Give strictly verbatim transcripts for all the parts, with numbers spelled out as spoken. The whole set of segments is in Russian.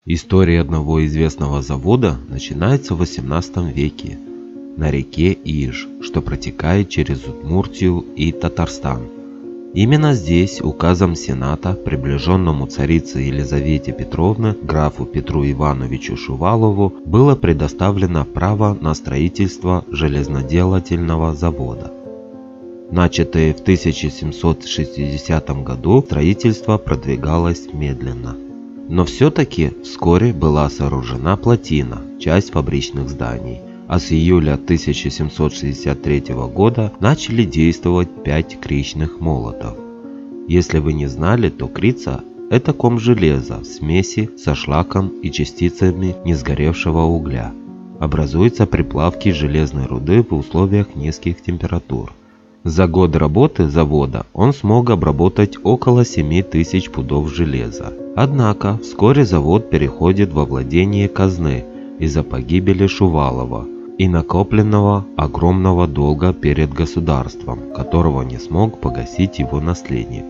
История одного известного завода начинается в восемнадцатом веке на реке Иж, что протекает через Удмуртию и Татарстан. Именно здесь указом Сената, приближенному царице Елизавете Петровне, графу Петру Ивановичу Шувалову, было предоставлено право на строительство железноделательного завода. Начатое в тысяча семьсот шестидесятом году строительство продвигалось медленно. Но все-таки вскоре была сооружена плотина, часть фабричных зданий, а с июля тысяча семьсот шестьдесят третьего года начали действовать пять кричных молотов. Если вы не знали, то крица – это ком железа в смеси со шлаком и частицами несгоревшего угля. Образуется при плавке железной руды в условиях низких температур. За год работы завода он смог обработать около семи тысяч пудов железа. Однако вскоре завод переходит во владение казны из-за погибели Шувалова и накопленного огромного долга перед государством, которого не смог погасить его наследник.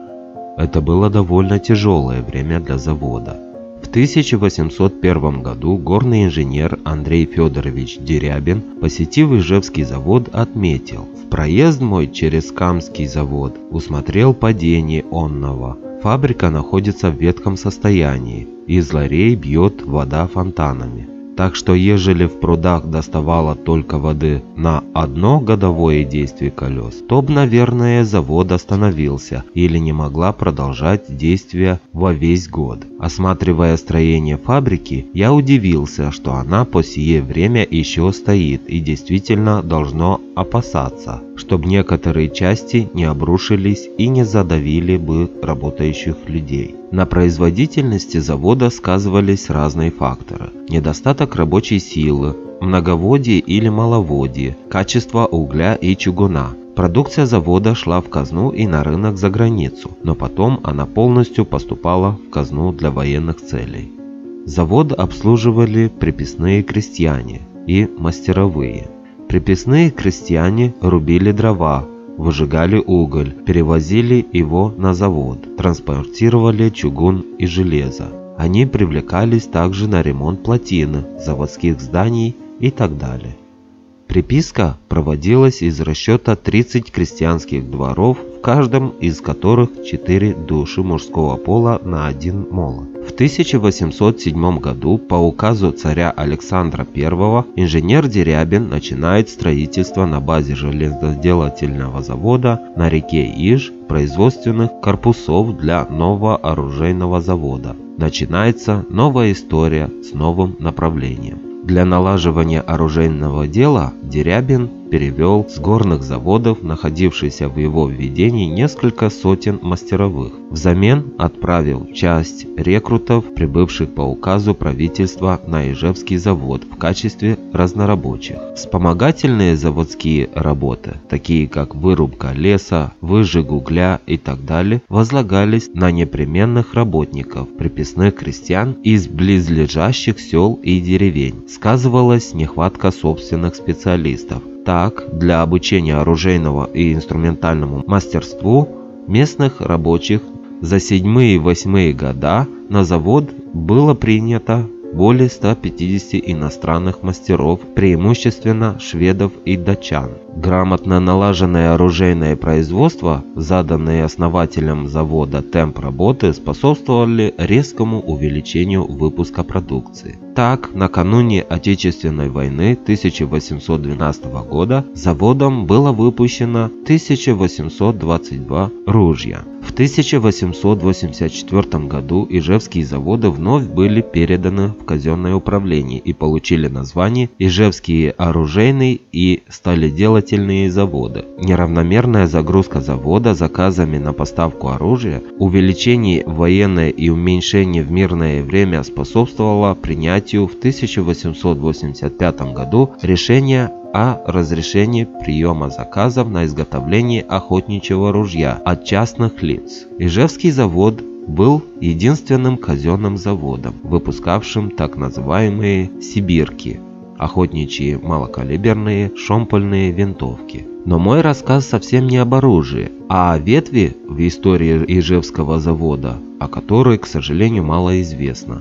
Это было довольно тяжелое время для завода. В тысяча восемьсот первом году горный инженер Андрей Федорович Дерябин, посетив Ижевский завод, отметил: «В проезд мой через Камский завод усмотрел падение онного. Фабрика находится в ветхом состоянии, из ларей бьет вода фонтанами. Так что ежели в прудах доставало только воды на одно годовое действие колес, то б, наверное, завод остановился или не могла продолжать действие во весь год. Осматривая строение фабрики, я удивился, что она по сие время еще стоит и действительно должно опасаться, чтобы некоторые части не обрушились и не задавили бы работающих людей». На производительности завода сказывались разные факторы: недостаток рабочей силы, многоводие или маловодие, качество угля и чугуна. Продукция завода шла в казну и на рынок за границу, но потом она полностью поступала в казну для военных целей. Завод обслуживали приписные крестьяне и мастеровые. Приписные крестьяне рубили дрова, выжигали уголь, перевозили его на завод, транспортировали чугун и железо. Они привлекались также на ремонт плотины, заводских зданий и так далее. Приписка проводилась из расчета тридцати крестьянских дворов, в каждом из которых четыре души мужского пола на один молот. В тысяча восемьсот седьмом году по указу царя Александра Первого инженер Дерябин начинает строительство на базе железноделательного завода на реке Иж производственных корпусов для нового оружейного завода. Начинается новая история с новым направлением. Для налаживания оружейного дела Дерябин перевел с горных заводов, находившихся в его ведении, несколько сотен мастеровых. Взамен отправил часть рекрутов, прибывших по указу правительства на Ижевский завод в качестве разнорабочих. Вспомогательные заводские работы, такие как вырубка леса, выжиг угля и так далее, возлагались на непременных работников, приписных крестьян из близлежащих сел и деревень. Сказывалась нехватка собственных специалистов. Так, для обучения оружейному и инструментальному мастерству местных рабочих за седьмые и восьмые года на завод было принято более ста пятидесяти иностранных мастеров, преимущественно шведов и датчан. Грамотно налаженное оружейное производство, заданный основателем завода темп работы, способствовали резкому увеличению выпуска продукции. Так, накануне Отечественной войны тысяча восемьсот двенадцатого года заводом было выпущено тысяча восемьсот двадцать два ружья. В тысяча восемьсот восемьдесят четвёртом году Ижевские заводы вновь были переданы в казенное управление и получили название Ижевские оружейные и сталеделательные заводы. Неравномерная загрузка завода заказами на поставку оружия, увеличение в военное и уменьшение в мирное время способствовало принятию в тысяча восемьсот восемьдесят пятом году решения о разрешении приема заказов на изготовление охотничьего ружья от частных лиц. Ижевский завод был единственным казенным заводом, выпускавшим так называемые «сибирки» – охотничьи малокалиберные шомпольные винтовки. Но мой рассказ совсем не об оружии, а о ветви в истории Ижевского завода, о которой, к сожалению, мало известно.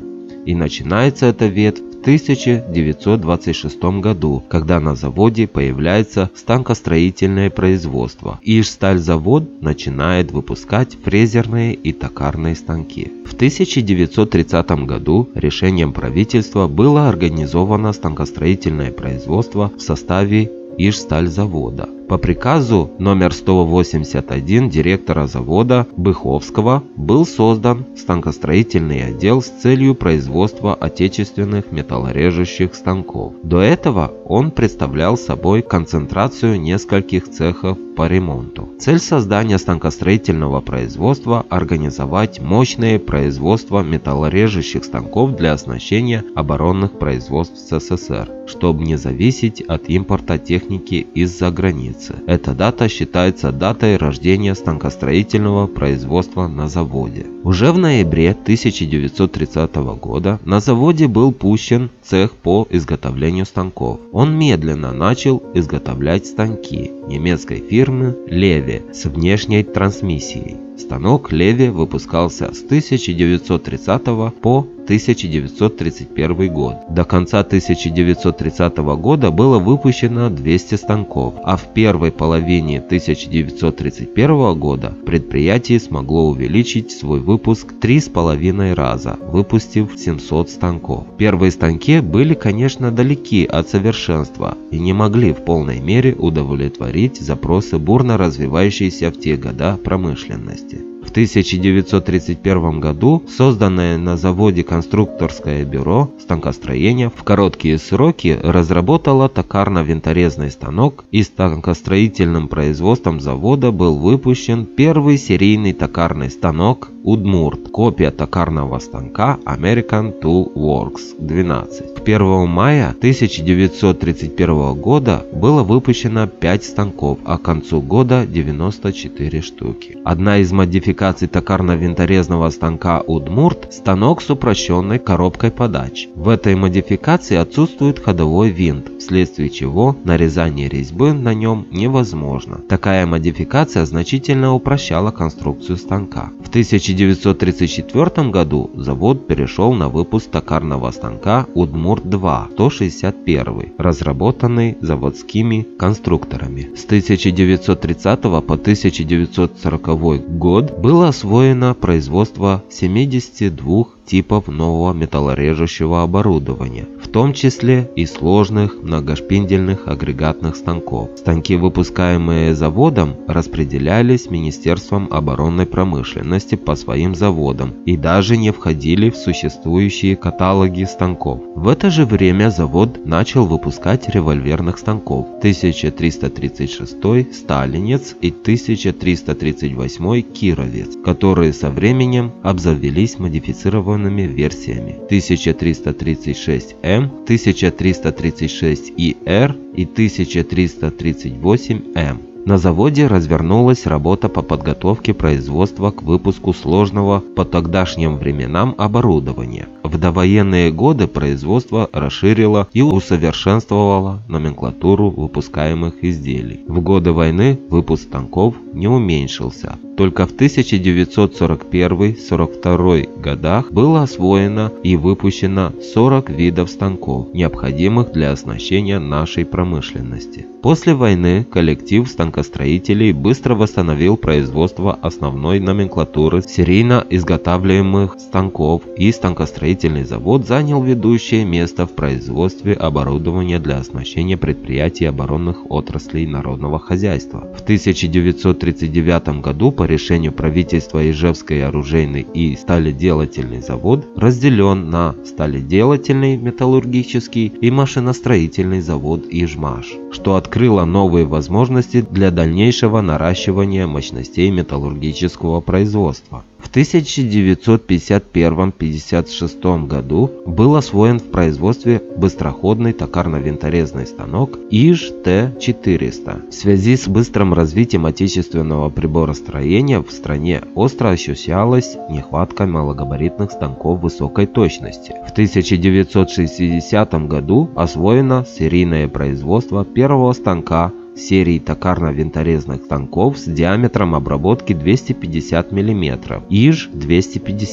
И начинается эта ветвь в тысяча девятьсот двадцать шестом году, когда на заводе появляется станкостроительное производство. Ижстальзавод начинает выпускать фрезерные и токарные станки. В тысяча девятьсот тридцатом году решением правительства было организовано станкостроительное производство в составе Ижстальзавода. По приказу номер сто восемьдесят один директора завода Быховского был создан станкостроительный отдел с целью производства отечественных металлорежущих станков. До этого он представлял собой концентрацию нескольких цехов по ремонту. Цель создания станкостроительного производства – организовать мощное производство металлорежущих станков для оснащения оборонных производств СССР, чтобы не зависеть от импорта техники из-за границы. Эта дата считается датой рождения станкостроительного производства на заводе. Уже в ноябре тысяча девятьсот тридцатого года на заводе был пущен цех по изготовлению станков. Он медленно начал изготовлять станки немецкой фирмы Леви с внешней трансмиссией. Станок Леви выпускался с тысяча девятьсот тридцатого по тысяча девятьсот тридцать первый год. До конца тысяча девятьсот тридцатого года было выпущено двести станков, а в первой половине тысяча девятьсот тридцать первого года предприятие смогло увеличить свой выпуск три с половиной раза, выпустив семьсот станков. Первые станки были, конечно, далеки от совершенства и не могли в полной мере удовлетворить запросы бурно развивающейся в те года промышленности. В тысяча девятьсот тридцать первом году созданное на заводе конструкторское бюро станкостроения в короткие сроки разработало токарно-винторезный станок, и станкостроительным производством завода был выпущен первый серийный токарный станок Удмурт, копия токарного станка American Tool Works двенадцать. К первому мая тысяча девятьсот тридцать первого года было выпущено пять станков, а к концу года девяносто четыре штуки. Одна из модификаций токарно-винторезного станка Удмурт – станок с упрощенной коробкой подач. В этой модификации отсутствует ходовой винт, вследствие чего нарезание резьбы на нем невозможно. Такая модификация значительно упрощала конструкцию станка. В тысяча девятьсот тридцать четвёртом году завод перешел на выпуск токарного станка Удмурт два сто шестьдесят один, разработанный заводскими конструкторами. С тысяча девятьсот тридцатого по тысяча девятьсот сороковой год было освоено производство семидесяти двух типов нового металлорежущего оборудования, в том числе и сложных многошпиндельных агрегатных станков. Станки, выпускаемые заводом, распределялись Министерством оборонной промышленности по своим заводам и даже не входили в существующие каталоги станков. В это же время завод начал выпускать револьверных станков тысяча триста тридцать шестой Сталинец и тысяча триста тридцать восьмой Кировец, которые со временем обзавелись модифицированными версиями тысяча триста тридцать шесть эм, тысяча триста тридцать шесть и эр и тысяча триста тридцать восемь эм. На заводе развернулась работа по подготовке производства к выпуску сложного по тогдашним временам оборудования. В довоенные годы производство расширило и усовершенствовало номенклатуру выпускаемых изделий. В годы войны выпуск станков не уменьшился. Только в тысяча девятьсот сорок первом — сорок втором годах было освоено и выпущено сорок видов станков, необходимых для оснащения нашей промышленности. После войны коллектив станкостроителей быстро восстановил производство основной номенклатуры серийно изготавливаемых станков, и станкостроительный завод занял ведущее место в производстве оборудования для оснащения предприятий оборонных отраслей народного хозяйства. В тысяча девятьсот тридцать девятом году по решению правительства Ижевский оружейный и сталеделательный завод разделен на сталеделательный, металлургический и машиностроительный завод Ижмаш, что открыло новые возможности для дальнейшего наращивания мощностей металлургического производства. В тысяча девятьсот пятьдесят первом — пятьдесят шестом году был освоен в производстве быстроходный токарно-винторезный станок Иж Т четыреста. В связи с быстрым развитием отечественного приборостроения в стране остро ощущалась нехватка малогабаритных станков высокой точности. В тысяча девятьсот шестидесятом году освоено серийное производство первого станка серии токарно-винторезных станков с диаметром обработки двести пятьдесят миллиметров Иж двести пятьдесят.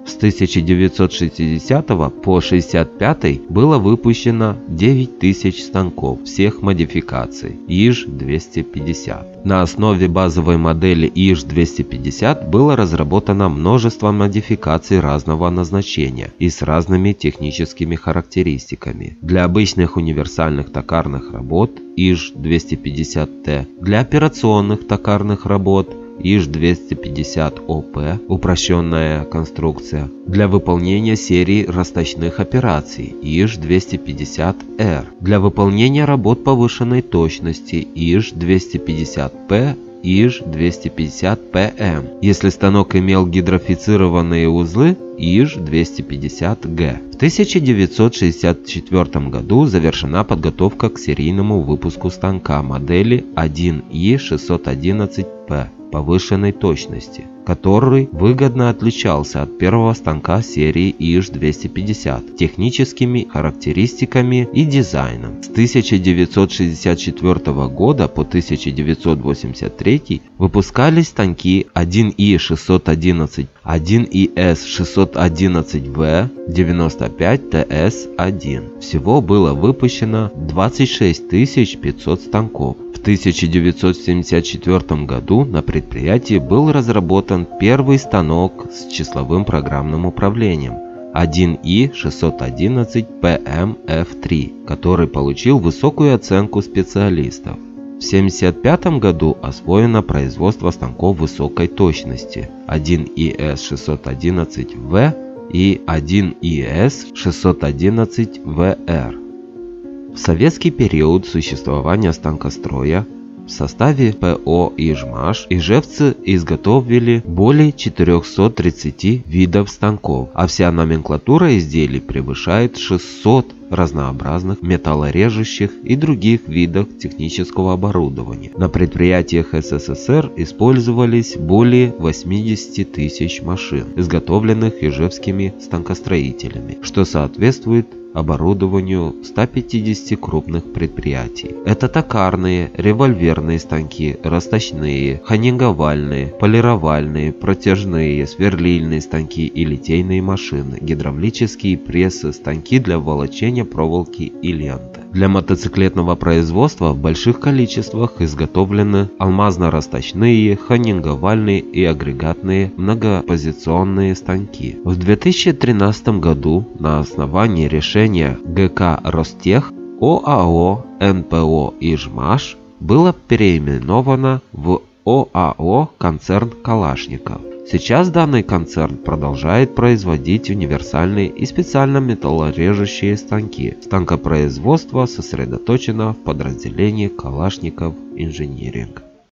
С тысяча девятьсот шестидесятого по шестьдесят пятый было выпущено девять тысяч станков всех модификаций ИЖ двести пятьдесят. На основе базовой модели ИЖ двести пятьдесят было разработано множество модификаций разного назначения и с разными техническими характеристиками. Для обычных универсальных токарных работ ИЖ двести пятьдесят Т, для операционных токарных работ ИЖ двести пятьдесят О П, упрощенная конструкция, для выполнения серии расточных операций ИЖ двести пятьдесят Р, для выполнения работ повышенной точности ИЖ двести пятьдесят П, ИЖ двести пятьдесят П М. Если станок имел гидрофицированные узлы, ИЖ двести пятьдесят Г. В тысяча девятьсот шестьдесят четвёртом году завершена подготовка к серийному выпуску станка модели один И шестьсот одиннадцать П повышенной точности, который выгодно отличался от первого станка серии ИЖ двести пятьдесят техническими характеристиками и дизайном. С тысяча девятьсот шестьдесят четвёртого года по тысяча девятьсот восемьдесят третий выпускались станки один И шестьсот одиннадцать, один И С шестьсот одиннадцать В, девяносто пять Т С один. Всего было выпущено двадцать шесть тысяч пятьсот станков. В тысяча девятьсот семьдесят четвёртом году на предприятии был разработан первый станок с числовым программным управлением один И шестьсот одиннадцать П М Ф три, который получил высокую оценку специалистов. В тысяча девятьсот семьдесят пятом году освоено производство станков высокой точности один И С шестьсот одиннадцать В и один И С шестьсот одиннадцать В Р. В советский период существования станкостроя в составе П О «Ижмаш» ижевцы изготовили более четырёхсот тридцати видов станков, а вся номенклатура изделий превышает шестьсот разнообразных металлорежущих и других видов технического оборудования. На предприятиях С С С Р использовались более восьмидесяти тысяч машин, изготовленных ижевскими станкостроителями, что соответствует оборудованию ста пятидесяти крупных предприятий. Это токарные, револьверные станки, расточные, ханинговальные, полировальные, протяжные, сверлильные станки и литейные машины, гидравлические прессы, станки для волочения проволоки и ленты. Для мотоциклетного производства в больших количествах изготовлены алмазно-расточные, ханинговальные и агрегатные многопозиционные станки. В две тысячи тринадцатом году на основании решения Г К Ростех О А О Н П О «Ижмаш» было переименовано в О А О «Концерн Калашников». Сейчас данный концерн продолжает производить универсальные и специально металлорежущие станки. Станкопроизводство сосредоточено в подразделении Калашников Инжиниринг.